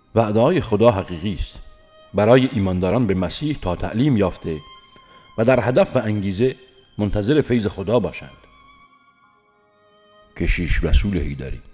وعده‌های خدا حقیقی است برای ایمانداران به مسیح تا تعلیم یافته و در هدف و انگیزه منتظر فیض خدا باشند. کشیش رسول حیدری.